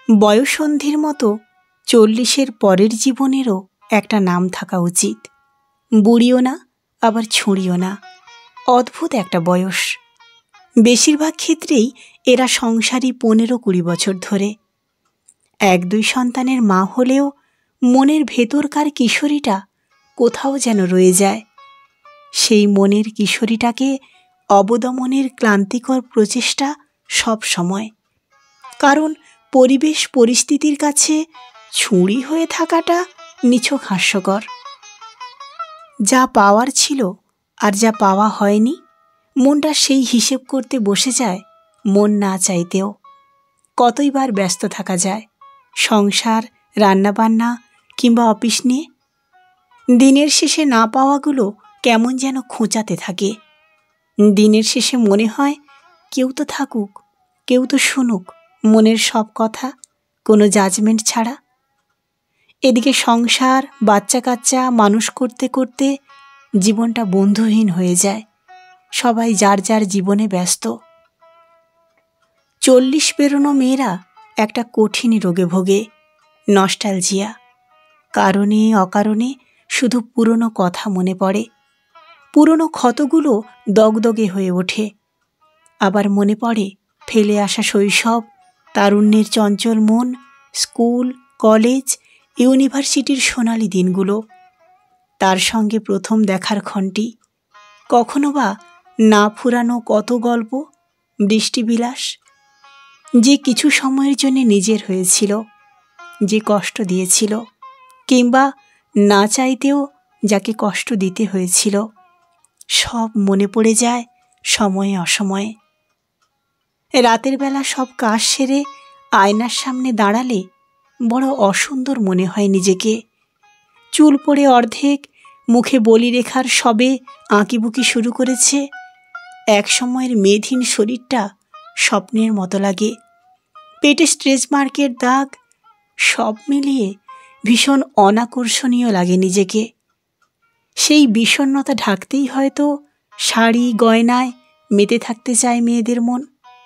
বয়ঃসন্ধির মতো 40-এর পরের জীবনেরও একটা নাম থাকা উচিত। বুড়িও না, আবার ছুঁড়িও না, অদ্ভুত একটা বয়স। বেশিরভাগ ক্ষেত্রেই এরা সংসারী 15-20 বছর ধরে। 1-2 সন্তানের মা হলেও মনের ভেতরকার কিশোরীটা কোথাও যেন রয়ে যায়। সেই মনের কিশোরীটাকে অবদমনের ক্লান্তিকর প্রচেষ্টা সব সময়। কারণ পরিবেশ পরিস্থিতির কাছে ছুরি হয়ে থাকাটা নিছক হাস্যকর। যা পাওয়ার ছিল আর যা পাওয়া হয়নি, মনটা সেই হিসেব করতে বসে যায় মন না চাইতেও। কতইবার ব্যস্ত থাকা যায় সংসার, রান্নাবান্না কিংবা অফিস নিয়ে। দিনের শেষে না পাওয়াগুলো কেমন যেন খোঁচাতে থাকে। দিনের শেষে মনে হয় কেউ তো থাকুক, কেউ তো শুনুক মনের সব কথা, কোনো জাজমেন্ট ছাড়া। এদিকে সংসার, বাচ্চা কাচ্চা মানুষ করতে করতে জীবনটা বন্ধুহীন হয়ে যায়। সবাই যার যার জীবনে ব্যস্ত। 40 পেরোনো মেয়েরা একটা কঠিন রোগে ভোগে, নস্টালজিয়া। কারণে অকারণে শুধু পুরনো কথা মনে পড়ে। পুরনো ক্ষতগুলো দগদগে হয়ে ওঠে। আবার মনে পড়ে ফেলে আসা শৈশব, তারুণ্যের চঞ্চল মন, স্কুল, কলেজ, ইউনিভার্সিটির সোনালি দিনগুলো। তার সঙ্গে প্রথম দেখার ক্ষণটি, কখনো বা না ফুরানো কত গল্প, বৃষ্টিবিলাস। যে কিছু সময়ের জন্য নিজের হয়েছিল, যে কষ্ট দিয়েছিল, কিংবা না চাইতেও যাকে কষ্ট দিতে হয়েছিল, সব মনে পড়ে যায় সময়ে অসময়ে। রাতের বেলা সব কাজ সেরে আয়নার সামনে দাঁড়ালে বড় অসুন্দর মনে হয় নিজেকে। চুল পড়ে অর্ধেক, মুখে বলিরেখার সবে আঁকিবুকি শুরু করেছে। এক সময়ের মেদহীন শরীরটা স্বপ্নের মতো লাগে। পেটে স্ট্রেচ মার্কের দাগ, সব মিলিয়ে ভীষণ অনাকর্ষণীয় লাগে নিজেকে। সেই বিষণ্ণতা ঢাকতেই হয়তো শাড়ি গয়নায় মেতে থাকতে চায় মেয়েদের মন।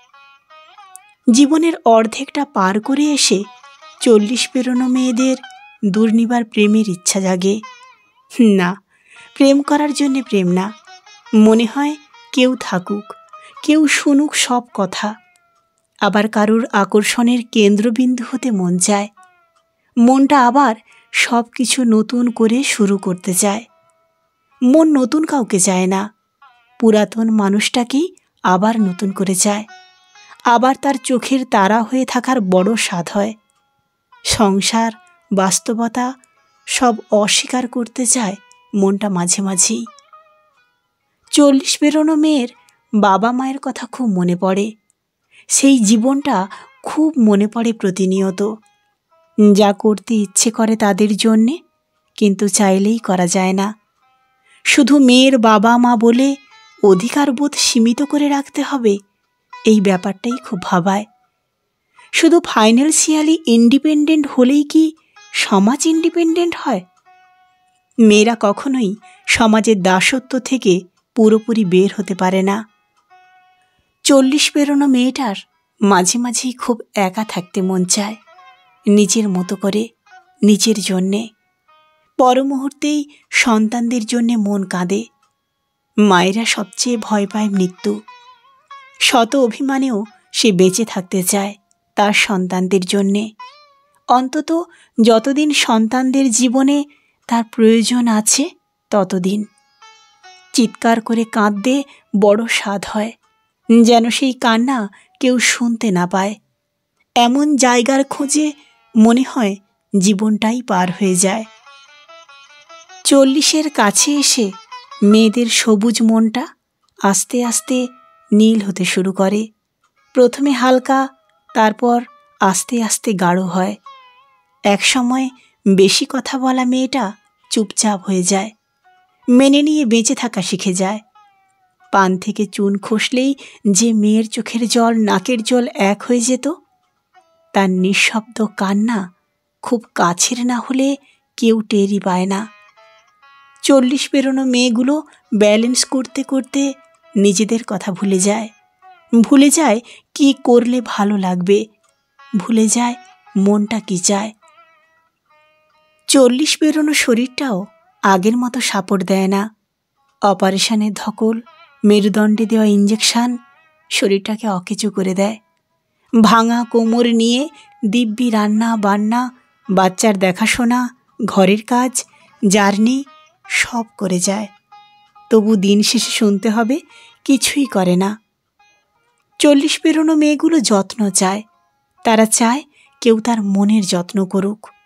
জীবনের অর্ধেকটা পার করে এসে 40 পেরোনো মেয়েদের দুর্নিবার প্রেমের ইচ্ছা জাগে। না, প্রেম করার জন্যে প্রেম না। মনে হয় কেউ থাকুক, কেউ শুনুক সব কথা। আবার কারুর আকর্ষণের কেন্দ্রবিন্দু হতে মন চায়। মনটা আবার সব কিছু নতুন করে শুরু করতে চায়। মন নতুন কাউকে চায় না, পুরাতন মানুষটাকেই আবার নতুন করে চায়। আবার তার চোখের তারা হয়ে থাকার বড় স্বাদ হয়। সংসার, বাস্তবতা সব অস্বীকার করতে চায় মনটা মাঝে মাঝেই। 40 পেরোনো মেয়ের বাবা মায়ের কথা খুব মনে পড়ে। সেই জীবনটা খুব মনে পড়ে প্রতিনিয়ত। যা করতে ইচ্ছে করে তাদের জন্যে, কিন্তু চাইলেই করা যায় না। শুধু মেয়ের বাবা মা বলে অধিকারবোধ সীমিত করে রাখতে হবে, এই ব্যাপারটাই খুব ভাবায়। শুধু ফাইন্যান্সিয়ালি ইন্ডিপেন্ডেন্ট হলেই কি সমাজ ইন্ডিপেন্ডেন্ট হয়? মেয়েরা কখনোই সমাজের দাসত্ব থেকে পুরোপুরি বের হতে পারে না। 40 পেরোনো মেয়েটার মাঝে মাঝেই খুব একা থাকতে মন চায়, নিজের মতো করে, নিজের জন্যে। পর মুহূর্তেই সন্তানদের জন্যে মন কাঁদে। মায়েরা সবচেয়ে ভয় পায় মৃত্যু। শত অভিমানেও সে বেঁচে থাকতে চায় তার সন্তানদের জন্যে। অন্তত যতদিন সন্তানদের জীবনে তার প্রয়োজন আছে ততদিন। চিৎকার করে কাঁদতে বড় স্বাদ হয়, যেন সেই কান্না কেউ শুনতে না পায়। এমন জায়গার খোঁজে মনে হয় জীবনটাই পার হয়ে যায়। 40-এর কাছে এসে মেয়েদের সবুজ মনটা আস্তে আস্তে নীল হতে শুরু করে। প্রথমে হালকা, তারপর আস্তে আস্তে গাঢ় হয়। এক সময় বেশি কথা বলা মেয়েটা চুপচাপ হয়ে যায়, মেনে নিয়ে বেঁচে থাকা শিখে যায়। পান থেকে চুন খসলেই যে মেয়ের চোখের জল নাকের জল এক হয়ে যেত, তার নিঃশব্দ কান্না খুব কাছের না হলে কেউ টেরই পায় না। 40 পেরোনো মেয়েগুলো ব্যালেন্স করতে করতে নিজেদের কথা ভুলে যায়। ভুলে যায় কি করলে ভালো লাগবে, ভুলে যায় মনটা কি চায়। 40 পেরোনো শরীরটাও আগের মতো সাপোর্ট দেয় না। অপারেশনের ধকল, মেরুদণ্ডে দেওয়া ইঞ্জেকশন শরীরটাকে অকেচো করে দেয়। ভাঙা কোমর নিয়ে দিব্যি রান্না বান্না, বাচ্চার দেখাশোনা, ঘরের কাজ, জার্নি সব করে যায়। তবু দিন শেষে শুনতে হবে কিছুই করে না। 40 পেরোনো মেয়েগুলো যত্ন চায়। তারা চায় কেউ তার মনের যত্ন করুক।